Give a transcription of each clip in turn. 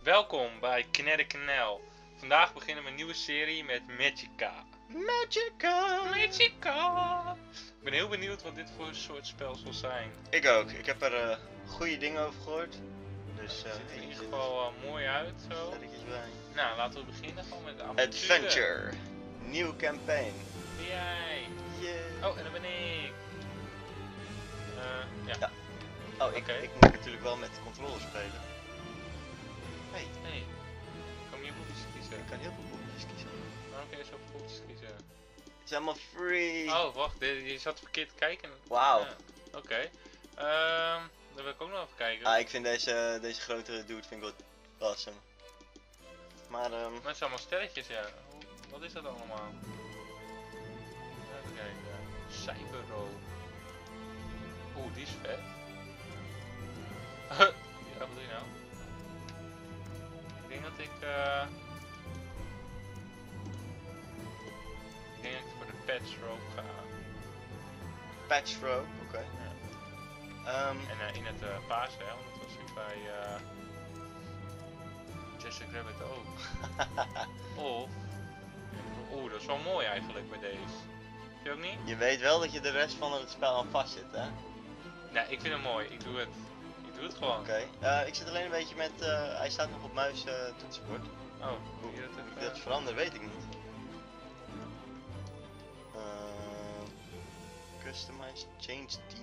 Welkom bij Kinetic NL. Vandaag beginnen we een nieuwe serie met Magicka. Magicka! Ik ben heel benieuwd wat dit voor een soort spel zal zijn. Ik ook. Ik heb er goede dingen over gehoord. Dus Het ziet er in ieder geval mooi uit zo. bij. Nou, laten we beginnen gewoon met de avonturen. Adventure. Nieuw campaign. Jij. Yeah. Oh, en dan ben ik. Ja. Ja. Oh, ik Oké. moet natuurlijk wel met de controller spelen. Hey, Hey. Kan je boekjes kiezen? ik kan heel veel boekjes kiezen. Waarom kun je zo boekjes kiezen? Het is allemaal free. Oh, wacht. Je zat verkeerd te kijken. Wauw. Ja. Oké. Dan wil ik ook nog even kijken. Ah, ik vind deze grotere dude vind ik wel awesome. Maar Maar het zijn allemaal sterretjes, ja. Wat is dat allemaal? Even kijken. Cyberro. Oeh, die is vet. Ja, wat doe je nou? Ik denk dat ik... Ik denk dat ik voor de patch rope ga. patch rope, oké. En in het paarse, hè, want dat was ik bij Jessica Rabbit ook. Of... Oeh, dat is wel mooi eigenlijk bij deze. Vind je ook niet? Je weet wel dat je de rest van het spel aan vast zit, hè? Nee, ik vind het mooi. Ik doe het. Ik doe het gewoon. Oké. Ik zit alleen een beetje met, hij staat nog op muis toetsenbord. Oh, Hoe moet je dat ik even... dat verander weet ik niet. Customize, change team.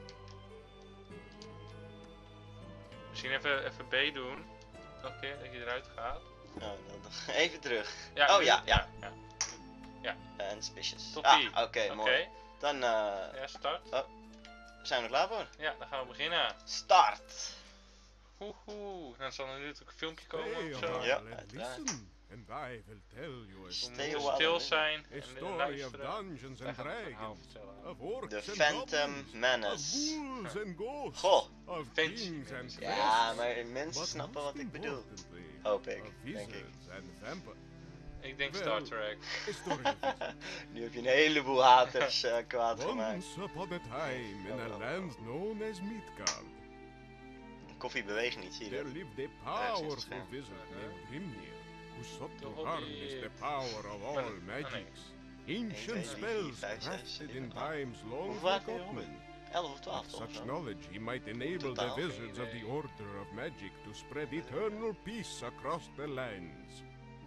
Misschien even B doen. Nog een keer dat je eruit gaat. Nou, dan even terug. Ja, Oh ja, ja. ja. En suspicious. Toppie. Ah, oké, mooi. Dan Ja, start. zijn we er klaar voor. Ja, dan gaan we beginnen. Start! Hoehoe. Dan zal er natuurlijk een filmpje komen Stay of a zo. while Ja, and uiteraard. listen, and I will tell you a We Stay a moeten while stil and zijn A en story of luisteren. dungeons Wij and gaan het verhaal dragons, vertellen. of orcs The and Phantom goblins, of Menace. ghouls and ghosts, Goh, of Fancy kings and mensen. ja, priests, maar mensen but snappen most wat ik bedoel. importantly, Hoop ik, of denk ik. wizards and vampires. Ik denk Wel, Star Trek. A story of wizards. Nu heb je een heleboel haters kwaad gemaakt. Once upon a time, in a land known as Midgard, Koffie beweegt niet, zie je there dat? lived a Ja, ik zie het powerful scherm. wizard named Grimnir, who sought De to harness the Hobbit. power of all magics. Ancient 1, 2, 3, 4, spells 5, 6, crafted 7, in 8. times long Hoeveel waard kun je forgotten. 11 of 12 With toch? such Zo? knowledge, he might enable the Totaal geen wizards of the idee. Order of Magic to spread eternal peace across the lands.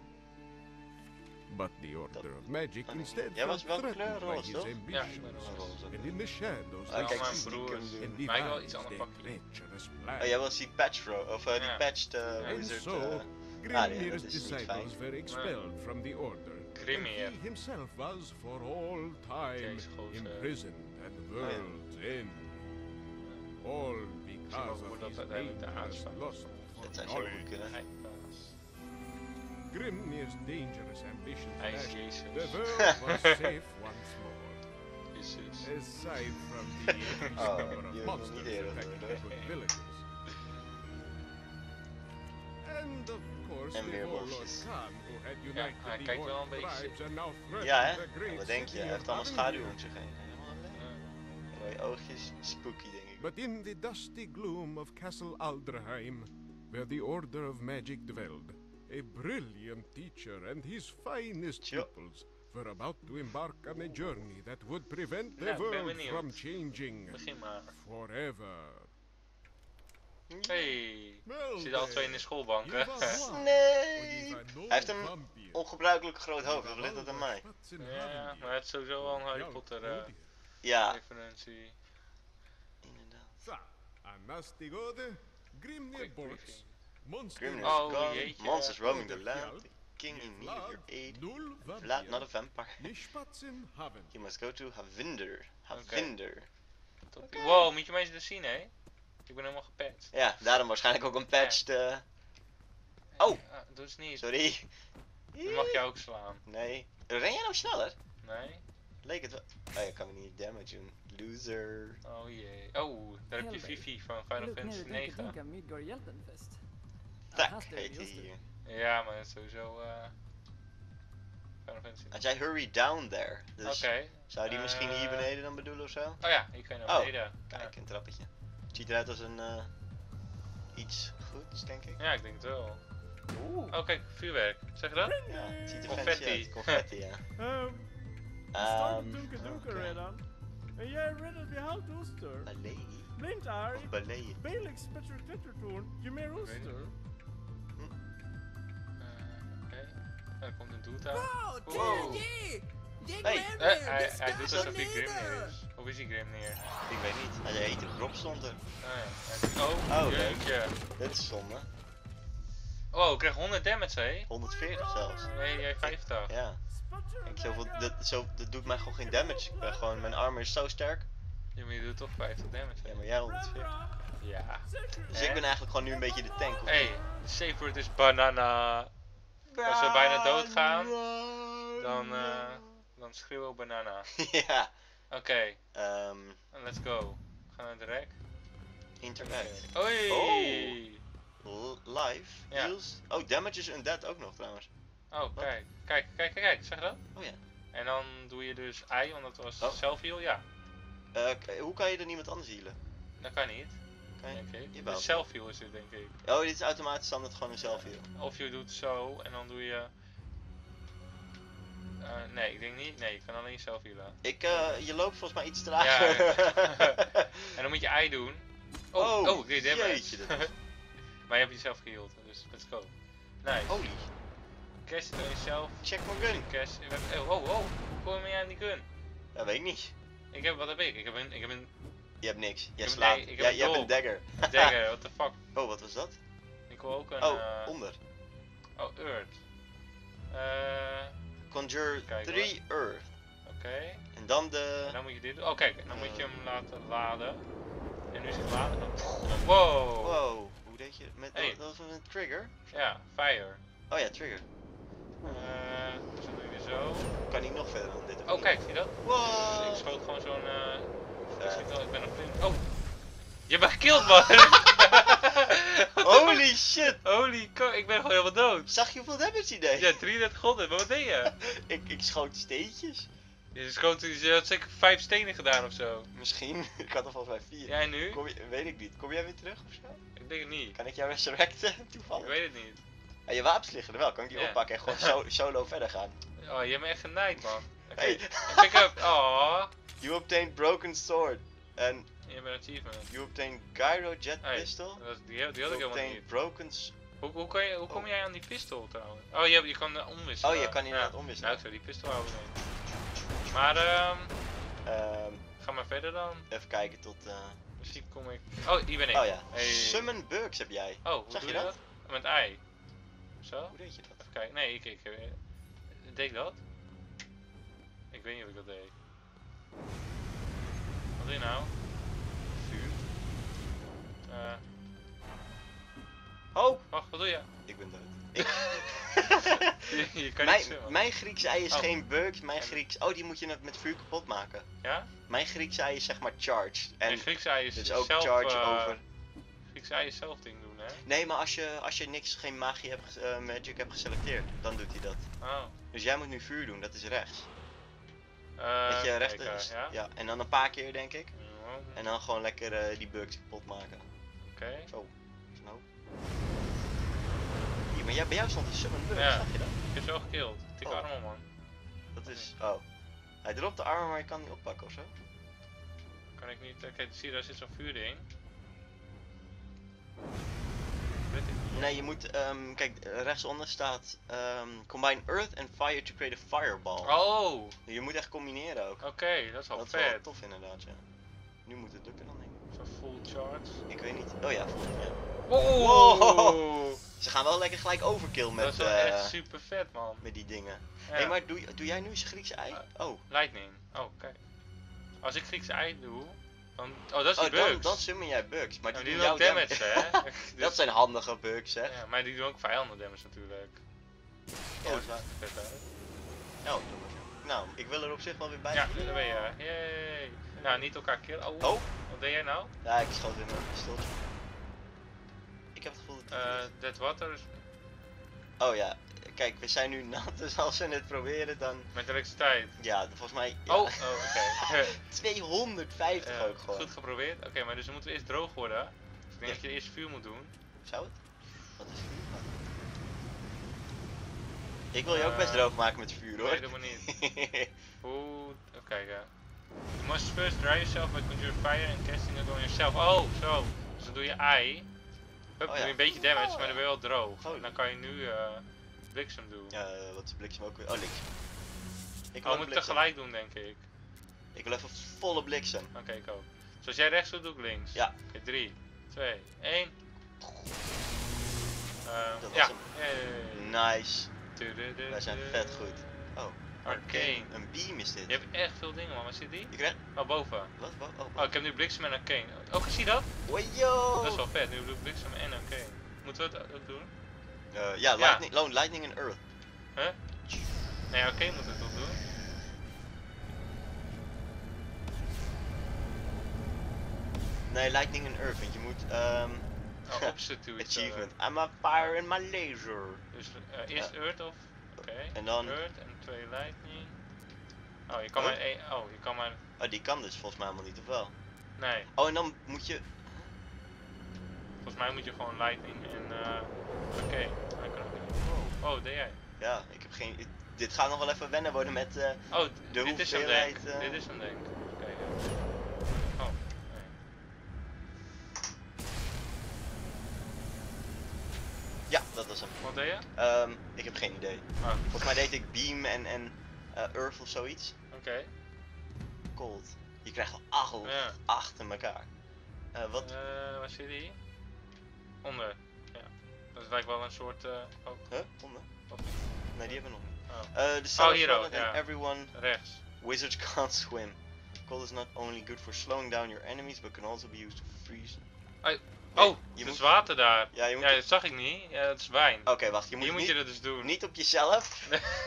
But the Order of Magic nee. instead Jij was felt welke kleur? threatened by Roze, his toch? Ja, ik ambitions. ben er wel. Roze. And in the shadows, Ah, they kijk, mijn seek broers. and Maar ik wel iets devise ander their pakje. treacherous Oh, plans. jij was die patch of die Ja. patched And wizard. so, nee, Grimnir's dat is niet disciples fijn. were expelled from the Order. Grimnir. And he himself was for all time Deze grote- imprisoned at the ja. world's end. All because hoe of dat his uiteindelijk de dangerous aanslag lust Dat for zou zo goed knowledge. kunnen. Hij was. Grimnir's dangerous ambitions Hij is dashed, Jezus. the world was safe once more. Jezus. Aside from the increased Oh, number of je wil monsters niet eerder attacking worden. good villagers. And of course, En the weer warlord bosjes. Khan, who had hij united the kijkt wel een orc beetje- tribes and now Ja, threatened hè? the great Wat denk je? city Hij of heeft allemaal Aringir. schaduw om zich heen. Helemaal alleen. Rode oogjes, spooky denk ik. But in the dusty gloom of Castle Alderheim, where the Order of Magic dwelled, a brilliant teacher and his finest Tjo. pupils were about to embark on a journey that would prevent the Nou, ik ben world benieuwd. from changing Begin maar. forever. Hey. Well, Zitten alle twee in de schoolbank, hè? Nee! Hij heeft een ongebruikelijk groot hoofd, of ligt dat aan mij? Ja, maar het is sowieso wel een Harry Potter Ja, referentie. inderdaad. Anastigode, Grimnir Quick Borks, briefing. Monsters, Grimnir's Oh, gone, jeetje. monsters roaming the Order land, Fjeld, the king in need of your aid. Nul Vlad, not a vampire. Nishpatsin Haven. You must go to Havinder. Havinder. Toppie. Wow, moet je mij eens dus zien, hè? Ik ben helemaal gepatcht. Ja, daarom waarschijnlijk ook een patched. Oh! Ah, doe eens niet. Sorry. Dan mag je ook slaan. Nee. Ren jij nou sneller? Nee? Leek het wel. Oh, je kan me niet damage doen. Loser. Oh jee. Oh, daar heb je Vivi van Final Fantasy 9. Midgård Hjältenfest. Tak heet hij hier. Ja, maar het is sowieso Final Fantasy. Had jij hurry down there? Dus Oké. zou die misschien hier beneden dan bedoelen of zo? Oh ja, hier kan je naar Oh, beneden. Kijk, een trappetje. Het ziet eruit als een iets goeds, denk ik. Ja, ik denk het wel. Oeh. Oh kijk, vuurwerk. Zeg je dat? Ja, het ziet er Confetti. fancy uit. Confetti, ja. Dunker Oké. redan. En jij reddade vid halvt oster. Ballet? Blint är. Of ballet? Belix spetter klettertorn. Je meer oster. Oké. Er komt een doet aan. Wow, Wow. TNG! Hey, Hij doet alsof hij Grimnir is. Of is hij Grimnir? Ik weet niet. Hij heette Rob stond er. Oh, Oh, jeetje. Dit is zonde. Oh, ik krijg 100 damage, hé? 140 zelfs. Nee, jij 50. Ja. Kijk, dat doet mij gewoon geen damage. Ik ben gewoon, mijn armor is zo sterk. Ja, maar je doet toch 50 damage. Ja, maar jij 140. Ja. Dus ik ben eigenlijk gewoon nu een beetje de tank. Hé, de safe word is banana. Als we bijna doodgaan, dan schreeuwen we banana. Ja. Oké, let's go. We gaan naar de rek. Interact. Oei! Live. Ja. Deals. Oh, damage is undead ook nog trouwens. Oh, kijk, zeg je dat? Oh ja. En dan doe je dus I, want dat was Oh. self-heal, ja. Hoe kan je er niemand anders healen? Dat kan niet, Kan je? denk ik. Jawel. Dus self-heal is het, denk ik. Oh, dit is automatisch standaard gewoon een self heal. Of je doet zo en dan doe je... nee, ik denk niet. Nee, je kan alleen zelf healen. Je loopt volgens mij iets Ja, trager. En dan moet je I doen. Ik deed damage. jeetje, dat is- Maar je hebt jezelf geheeld, dus let's go. Nice. Holy, Cash zit er jezelf. check mijn gun. Cash. Hoe kom je aan die gun? Dat weet ik niet. Wat heb ik? Ik heb een Je hebt niks. Jij heb- slaat. nee, ik heb Ja, een je hebt een dolk. dagger. dagger, what the fuck. Oh, wat was dat? Ik wil ook een... Onder. Earth. Conjure Kijk, 3 Earth. Oké. En dan de... En dan moet je dit doen. Oh kijk, en dan moet je hem laten laden. En nu is het laden. Wow. Wow. Hoe deed je met Hey. dat was een trigger? Ja, fire. Oh ja, trigger. Dus dan doe je zo. Kan niet nog verder dan dit? of Oh niet? kijk, zie je dat? Wow. Ik schoot gewoon zo'n... Vet. ik ben een blind. Oh! Je bent gekilld, man! Holy shit. Holy cow, ik ben gewoon helemaal dood. Zag je hoeveel damage die deed? Ja, 33 gonden, maar wat deed je? Ik schoot steentjes. Je had zeker 5 stenen gedaan of zo. Misschien. Ik had er volgens mij 4. Jij nu? Weet ik niet. Kom jij weer terug of zo? Ik denk het niet. Kan ik jou resurrecten Ik toevallig? weet het niet. Ja, je wapens liggen er wel. Kan ik die Ja. oppakken en gewoon solo verder gaan? Oh, je hebt me echt genaaid, man. Oké, Hey. pick up. Oh. You obtained broken sword. En Je bent achievement. you obtained gyro jet Hey, pistol. die had ik You helemaal obtained niet. broken Hoe kom jij aan die pistool trouwens? Oh, je kan omwisselen. Oh, je kan inderdaad Ja. omwisselen. Nou, ik zou die pistool houden. Nee. Maar ga maar verder dan. Even kijken tot... Misschien kom ik... Oh, hier ben ik. Oh ja. Hey. Summon bugs heb jij. Oh, hoe Zag doe je je dat? dat? Met ei. Zo? Hoe deed je dat? Even kijken. Nee, ik deed ik dat? Ik weet niet of ik dat deed. Wat doe je nou? Vuur. Oh! Wacht, wat doe je? Ik ben dood. Je kan niet zwemmen. Mijn Griekse ei is Oh. geen bug. Mijn Grieks... Oh, die moet je met vuur kapot maken. Ja? Mijn Griekse ei is zeg maar charged. En En Griekse ei is dus ook zelf... charge over... Griekse ei is zelf ding doen, hè? Nee, maar als je geen magie hebt, magic hebt geselecteerd, dan doet hij dat. Oh. Dus jij moet nu vuur doen, dat is rechts. Weet je, rechts kijken, is... ja? Ja, en dan een paar keer denk ik. Ja, En dan gewoon lekker die bugs kapot maken. Oké. Zo. Zo. Hier, maar bij jou stond een summon bug, Ja. zag je dat? Ik heb ze wel gekilld. Tik Oh. armor, man. Dat is... Oh. Hij dropt de armor, maar je kan niet oppakken ofzo. Kan ik niet... Kijk, zie je, daar zit zo'n vuurding. Weet ik niet. Nee, je moet... kijk, rechtsonder staat... combine earth and fire to create a fireball. Oh! Je moet echt combineren ook. Oké, dat is wel Dat is wel vet. tof inderdaad, ja. Nu moet het lukken dan denk ik. Zo'n full charge. Ik weet niet. Oh ja, volgens mij. Wow! Wow. Ze gaan wel lekker gelijk overkill Dat met, is wel echt super vet, man. met die dingen. Ja. Hé, maar doe jij nu eens Griekse ei? Oh, Lightning. Oh, kijk. Als ik Griekse ei doe, dan... Oh, dat is die dan bugs. summon jij bugs. Maar Ja, die die doen doen jouw ook damage, hè? Dus- Dat zijn handige bugs, hè? Ja, maar die doen ook vijanden damage natuurlijk. Ja, dat is waar. Vet, hè? Oh, nou, ik wil er op zich wel weer bij. Ja, daar ben je. Yay. Nou, niet elkaar killen. Oh, Oh, wat deed jij nou? ja, ik schoot in mijn pistooltje. Ik heb het gevoel dat... Dead Water is Oh ja, kijk, we zijn nu nat, dus als we het proberen dan... met elektriciteit. Ja, volgens mij... Ja. Oh, oké. 250 ook gewoon. Goed geprobeerd. Oké, maar dus dan moeten we eerst droog worden. Dus ik denk dat je eerst vuur moet doen. Zou het? Wat is vuur? Ik wil je ook best droog maken met vuur hoor. Nee, doe maar niet. Hoe... Even kijken. You must first dry yourself by conjure fire and casting it on yourself. Oh, zo. Dus dan doe je I. Hup, Oh, doe ja. je een beetje damage, maar dan ben je wel droog. Oh. En dan kan je nu bliksem doen. Wat is bliksem ook weer? Oh, links. Ik Oh, wil we ook moeten bliksem. tegelijk doen, denk ik. Ik wil even volle bliksem. Oké, ik ook. Zoals jij rechts doet, doe ik links. Ja. Oké, 3, 2, 1. Dat was Ja. hem. Hey. Nice. Wij zijn vet goed. Oh. Arcane. Een beam is dit. Je hebt echt veel dingen, man. Waar zit die? Je krijgt... Oh, boven. Wat? Oh, ik heb nu bliksem en arcane. Oh, zie je dat? Wajo! Dat is wel vet. Nu doe ik bliksem en arcane. Moeten we het ook doen? Ja, lightning and earth. Huh? Nee, arcane moet het toch doen? Nee, lightning and earth, want je moet Oh, substitute. achievement. I'm a fire in my laser. Dus eerst Earth of... Oké. En dan... Earth en 2 lightning. Oh, je kan Huh? maar één... Oh, je kan maar... Oh, die kan dus volgens mij helemaal niet, of wel? Nee, Oh, en dan moet je... volgens mij moet je gewoon lightning en... Oké, dat kan ook niet. Oh, deed jij? Ja, ik heb geen... Dit gaat nog wel even wennen worden met... Oh, De dit is hem hoeveelheid, denk. Dit is hem denk. Oké, ja. Oh, nee. Ja, dat was hem. Wat deed je? Ik heb geen idee. Oh, Volgens mij deed ik beam en earth of zoiets. oké. Cold. Je krijgt al Ja. achter elkaar. Wat? Waar zit die? Onder. Ja. Dat lijkt wel een soort... oh, Huh? Onder? of niet? Nee, die hebben we nog niet. Oh. The sun is hier ook, flooded and ja. everyone... Rechts. Wizards can't swim. Cold is not only good for slowing down your enemies, but can also be used to freeze. Ai. Nee, Oh, je het is moet... water daar. Ja, je moet... Ja, dat zag ik niet. Ja, dat is wijn. Oké, wacht. Je moet Hier moet niet, je dat dus doen. niet op jezelf.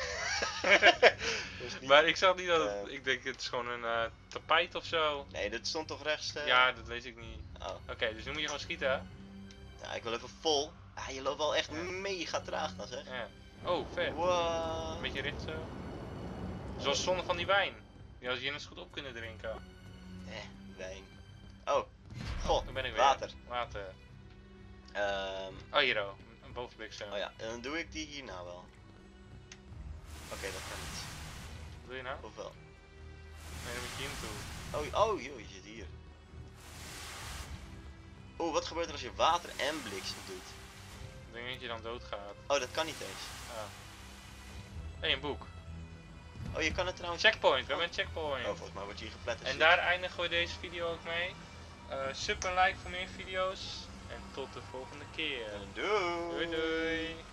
Dus niet- Maar ik zag niet dat het, Eh. ik denk het is gewoon een tapijt of zo. Nee, dat stond toch rechts? Ja, dat lees ik niet. Oh. Oké, dus nu moet je gewoon schieten. Hè? Ja, ik wil even vol. Ah, je loopt wel echt Ja. mega traag dan zeg. Ja. Oh, vet. Wow. Een beetje recht zo. Zoals zonde van die wijn. Die had je net zo goed op kunnen drinken. Wijn. Oh. Goh, Dan ben ik weer. water. Water. Ehm, Oh, hier oh. Een bovenbliksem. oh ja, en dan doe ik die hierna wel. Oké, dat kan niet. Wat doe je nou? Of wel? Nee, dan moet je hier naartoe. Oh, joh, je zit hier. Oeh, wat gebeurt er als je water en bliksem doet? Ik denk dat je dan doodgaat. Oh, dat kan niet eens. Ah. Hey, een boek. Oh, je kan het trouwens... Checkpoint, we hebben een checkpoint. Oh, volgens mij wordt je hier gepletterd. En daar eindigen we deze video ook mee. Sub en like voor meer video's. En tot de volgende keer. Doei! Doei doei!